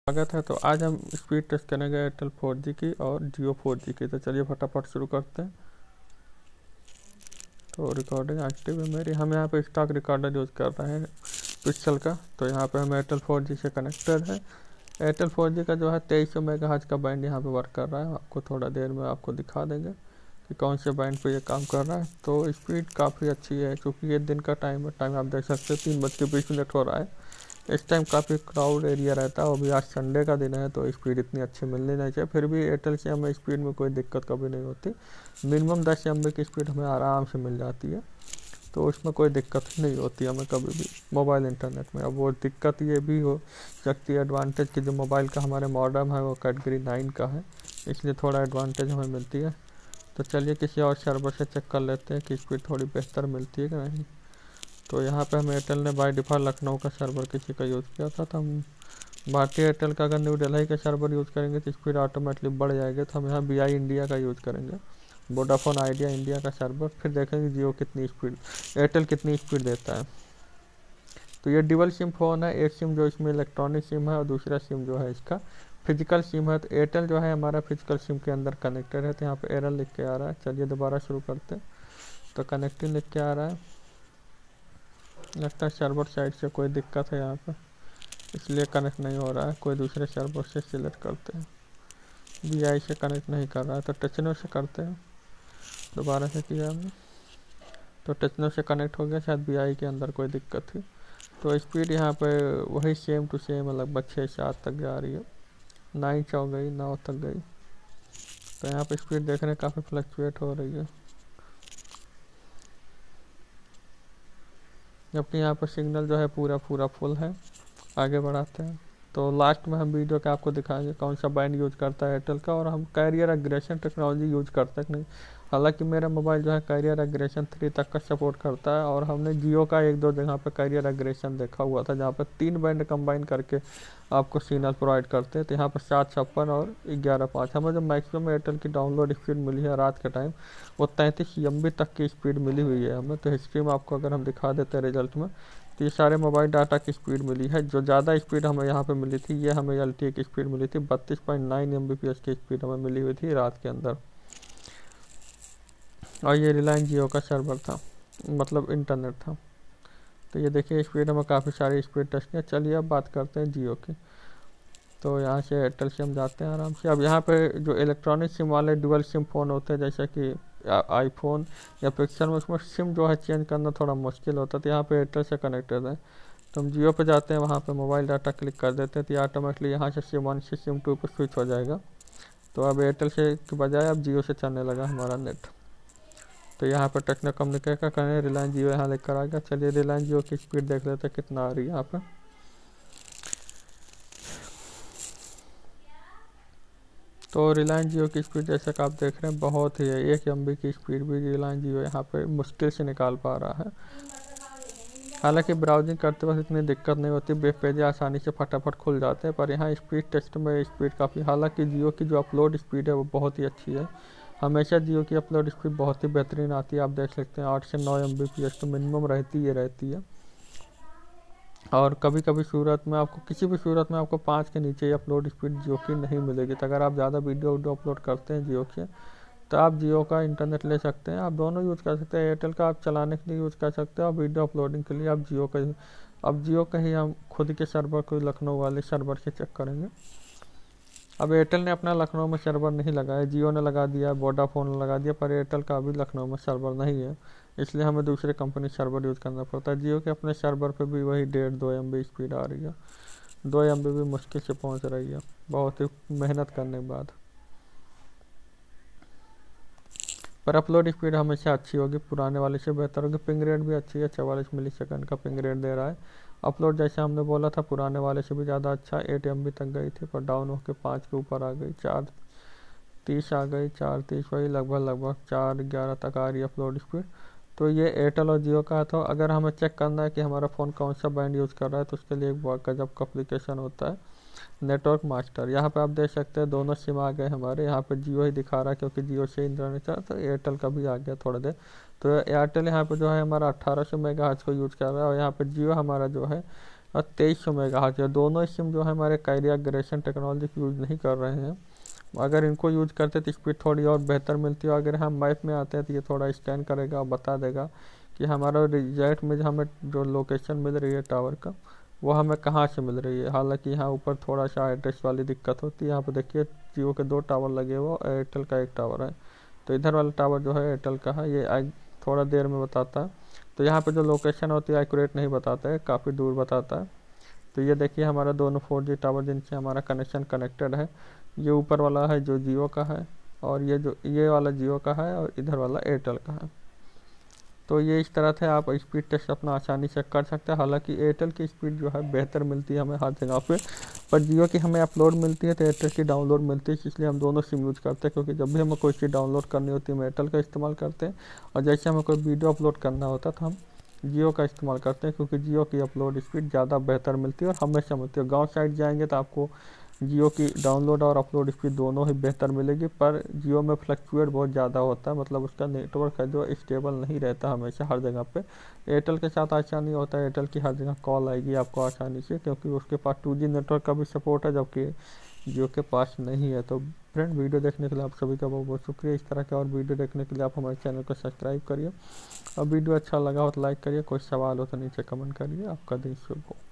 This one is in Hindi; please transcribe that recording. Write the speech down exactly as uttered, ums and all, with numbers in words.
स्वागत है। तो आज हम स्पीड टेस्ट करेंगे एयरटेल फोर जी की और जियो फोर जी की। तो चलिए फटाफट शुरू करते हैं। तो रिकॉर्डिंग एक्टिव है मेरी। हम यहाँ पे स्टॉक रिकॉर्डर यूज़ कर रहे हैं पिक्सल का। तो यहाँ पे हम एयरटेल फोर जी से कनेक्टेड है। एयरटेल फोर जी का जो है तेईस सौ मेगाहर्ट्ज़ का बैंड यहाँ पे वर्क कर रहा है। आपको थोड़ा देर में आपको दिखा देंगे कि कौन से बैंड पे ये काम कर रहा है। तो स्पीड काफ़ी अच्छी है क्योंकि ये दिन का टाइम है। टाइम आप देख सकते हैं तीन बज के बीस मिनट हो रहा है। इस टाइम काफ़ी क्राउड एरिया रहता है और भी आज संडे का दिन है तो स्पीड इतनी अच्छी मिलनी नहीं चाहिए। फिर भी एयरटेल से हमें स्पीड में कोई दिक्कत कभी नहीं होती। मिनिमम दस एम बी की स्पीड हमें आराम से मिल जाती है। तो उसमें कोई दिक्कत नहीं होती हमें कभी भी मोबाइल इंटरनेट में। अब वो दिक्कत ये भी हो सकती है एडवांटेज की जो मोबाइल का हमारे मॉडम है वो कैटेगरी नाइन का है, इसलिए थोड़ा एडवांटेज हमें मिलती है। तो चलिए किसी और सर्वर से चेक कर लेते हैं कि स्पीड थोड़ी बेहतर मिलती है कि नहीं। तो यहाँ पे हम एयरटेल ने बाय डिफ़ॉल्ट लखनऊ का सर्वर किसी का यूज़ किया था। तो हम भारतीय एयरटेल का अगर न्यू दिल्ली का सर्वर यूज़ करेंगे तो स्पीड ऑटोमेटिकली बढ़ जाएगी। तो हम यहाँ बी आई इंडिया का यूज़ करेंगे, वोडाफोन आइडिया इंडिया का सर्वर। फिर देखेंगे जियो कितनी स्पीड, एयरटेल कितनी स्पीड देता है। तो ये डबल सिम फ़ोन है। एक सिम जो इसमें इलेक्ट्रॉनिक सिम है और दूसरा सिम जो है इसका फिजिकल सिम है। तो एयरटेल जो है हमारा फिजिकल सिम के अंदर कनेक्टेड है। तो यहाँ पर एरर लिख के आ रहा है। चलिए दोबारा शुरू करते हैं। तो कनेक्टिंग लिख के आ रहा है। लगता है सर्वर साइड से कोई दिक्कत है यहाँ पे, इसलिए कनेक्ट नहीं हो रहा है। कोई दूसरे सर्वर से सिलेक्ट करते हैं। बी आई से कनेक्ट नहीं कर रहा है तो टेक्नो से करते हैं। दोबारा से किया हमने तो टेक्नो से कनेक्ट हो गया। शायद बी आई के अंदर कोई दिक्कत थी। तो स्पीड यहाँ पे वही सेम टू सेम लगभग छः सात तक जा रही है। नाइन हो गई, नौ तक गई। तो यहाँ पे स्पीड देख रहे हैं काफ़ी फ्लक्चुएट हो रही है, जबकि यहाँ पर सिग्नल जो है पूरा पूरा फुल है। आगे बढ़ाते हैं। तो लास्ट में हम वीडियो के आपको दिखाएंगे कौन सा बैंड यूज़ करता है एयरटेल का, और हम कैरियर अग्रेशन टेक्नोलॉजी यूज़ करते हैं नहीं। हालांकि मेरा मोबाइल जो है कैरियर अग्रेशन थ्री तक का सपोर्ट करता है, और हमने जियो का एक दो जगह पर कैरियर अग्रेशन देखा हुआ था जहाँ पर तीन बैंड कंबाइन करके आपको सिग्नल प्रोवाइड करते हैं। तो यहाँ पर सात छप्पन और ग्यारह पाँच हमें जो मैक्सिमम एयरटेल की डाउनलोड स्पीड मिली है रात के टाइम वो तैंतीस एम बी तक की स्पीड मिली हुई है हमें। तो हिस्ट्री में आपको अगर हम दिखा देते हैं रिजल्ट में, तो ये सारे मोबाइल डाटा की स्पीड मिली है। जो ज़्यादा स्पीड हमें यहाँ पे मिली थी ये हमें एल टी ए की स्पीड मिली थी। बत्तीस point nine M B P S की स्पीड हमें मिली हुई थी रात के अंदर। और ये रिलायंस जियो का सर्वर था, मतलब इंटरनेट था। तो ये देखिए स्पीड हमें काफ़ी सारी स्पीड टेस्ट किया। चलिए अब बात करते हैं जियो की। तो यहाँ से एयरटेल से हम जाते हैं आराम से। अब यहाँ पे जो इलेक्ट्रॉनिक सिम वाले डुअल सिम फ़ोन होते हैं जैसे कि आईफोन या पिक्सल में, उसमें सिम जो है चेंज करना थोड़ा मुश्किल होता है। तो यहाँ पे एयरटेल से कनेक्टेड है। तो हम जियो पे जाते हैं, वहाँ पे मोबाइल डाटा क्लिक कर देते हैं तो ऑटोमेटिकली यहाँ से सिम वन से सिम टू पर स्विच हो जाएगा। तो अब एयरटेल से के बजाय अब जियो से चलने लगा हमारा नेट। तो यहाँ पर टेक्नो कम्युनिकेट का करें रिलायंस जियो यहाँ लेकर आ गया। चलिए रिलायंस जियो की स्पीड देख लेते हैं कितना आ रही है यहाँ पर। तो रिलायंस जियो की स्पीड जैसे कि आप देख रहे हैं बहुत ही है। एक एम बी की स्पीड भी रिलायंस जियो यहाँ पे मुश्किल से निकाल पा रहा है। हालांकि ब्राउजिंग करते वक्त इतनी दिक्कत नहीं होती, वेब पेज आसानी से फटाफट खुल जाते हैं। पर यहाँ स्पीड टेस्ट में स्पीड काफ़ी, हालांकि जियो की जो अपलोड स्पीड है वो बहुत ही अच्छी है। हमेशा जियो की अपलोड स्पीड बहुत ही बेहतरीन आती है। आप देख सकते हैं आठ से नौ एम बी पी एस तो मिनिमम रहती ही रहती है। और कभी कभी सूरत में आपको किसी भी सूरत में आपको पाँच के नीचे अपलोड स्पीड जियो की नहीं मिलेगी। तो अगर आप ज़्यादा वीडियो वीडियो अपलोड करते हैं जियो के, तो आप जियो का इंटरनेट ले सकते हैं। आप दोनों यूज़ कर सकते हैं। एयरटेल का आप चलाने के लिए यूज़ कर सकते हैं और वीडियो अपलोडिंग के लिए आप जियो का। अब जियो का ही हम खुद के सर्वर को लखनऊ वाले सर्वर से चेक करेंगे। अब एयरटेल ने अपना लखनऊ में सर्वर नहीं लगाया, जियो ने लगा दिया, वोडाफोन ने लगा दिया, पर एयरटेल का अभी लखनऊ में सर्वर नहीं है, इसलिए हमें दूसरे कंपनी सर्वर यूज़ करना पड़ता है। जियो के अपने सर्वर पे भी वही डेढ़ दो एम बी स्पीड आ रही है। दो एम बी भी मुश्किल से पहुंच रही है बहुत ही मेहनत करने के बाद। पर अपलोड स्पीड हमेशा अच्छी होगी, पुराने वाले से बेहतर होगी। पिंग रेट भी अच्छी है, चवालीस मिली सेकंड का पिंग रेट दे रहा है। अपलोड जैसे हमने बोला था पुराने वाले से भी ज़्यादा अच्छा, एट एम बी तक गई थी पर डाउन होकर पाँच के ऊपर आ गई, चार तीस आ गई, चार तीस वही लगभग लगभग चार ग्यारह तक आ रही है अपलोड स्पीड। तो ये एयरटेल और जियो का है। तो अगर हमें चेक करना है कि हमारा फ़ोन कौन सा बैंड यूज़ कर रहा है तो उसके लिए एक बहुत गजब का एप्लीकेशन होता है, नेटवर्क मास्टर। यहाँ पे आप देख सकते हैं दोनों सिम आ गए हमारे। यहाँ पे जियो ही दिखा रहा है क्योंकि जियो से इंटरनेट चला, तो एयरटेल का भी आ गया थोड़ा देर। तो एयरटेल यहाँ पे जो है हमारा अट्ठारह सौ मेगाहर्ट्ज़ को यूज़ कर रहा है और यहाँ पे जियो हमारा जो है और तेईस सौ मेगा हर्ट्ज है। दोनों सिम जो है हमारे काइडिया ग्रेशन टेक्नोलॉजी को यूज़ नहीं कर रहे हैं। अगर इनको यूज़ करते तो स्पीड थोड़ी और बेहतर मिलती है। अगर हम मैप में आते हैं तो ये थोड़ा स्कैन करेगा और बता देगा कि हमारा रिजल्ट में जो हमें जो लोकेशन मिल रही है टावर का वो हमें कहाँ से मिल रही है। हालांकि यहाँ ऊपर थोड़ा सा एड्रेस वाली दिक्कत होती है। यहाँ पर देखिए जियो के दो टावर लगे हुए और एयरटेल का एक टावर है। तो इधर वाला टावर जो है एयरटेल का है, ये थोड़ा देर में बताता है। तो यहाँ पे जो लोकेशन होती है एक्यूरेट नहीं बताता है, काफ़ी दूर बताता है। तो ये देखिए हमारा दोनों फोर जी टावर जिनसे हमारा कनेक्शन कनेक्टेड है, ये ऊपर वाला है जो जियो का है और ये जो ये वाला जियो का है और इधर वाला एयरटेल का है। तो ये इस तरह से आप स्पीड टेस्ट अपना आसानी से कर सकते हैं। हालांकि एयरटेल की स्पीड जो है बेहतर मिलती है हमें हर जगह पे, पर जियो की हमें अपलोड मिलती है तो एयरटेल की डाउनलोड मिलती है। इसलिए हम दोनों सिम यूज़ करते हैं, क्योंकि जब भी हमें कोई चीज़ डाउनलोड करनी होती है हम एयरटेल का इस्तेमाल करते हैं, और जैसे हमें कोई वीडियो अपलोड करना होता है तो हम जियो का इस्तेमाल करते हैं, क्योंकि जियो की अपलोड स्पीड ज़्यादा बेहतर मिलती है और हमेशा मिलती है। गाँव साइड जाएंगे तो आपको जियो की डाउनलोड और अपलोड स्पीड दोनों ही बेहतर मिलेगी, पर जियो में फ्लक्चुएट बहुत ज़्यादा होता है, मतलब उसका नेटवर्क है जो स्टेबल नहीं रहता हमेशा हर जगह पे। एयरटेल के साथ ऐसा नहीं होता है, एयरटेल की हर जगह कॉल आएगी आपको आसानी से, क्योंकि उसके पास टू जी नेटवर्क का भी सपोर्ट है, जबकि जियो के पास नहीं है। तो फ्रेंड, वीडियो देखने के लिए आप सभी का बहुत बहुत शुक्रिया। इस तरह के और वीडियो देखने के लिए आप हमारे चैनल को सब्सक्राइब करिए और वीडियो अच्छा लगा हो तो लाइक करिए। कोई सवाल हो तो नीचे कमेंट करिए। आपका दिन शुभ हो।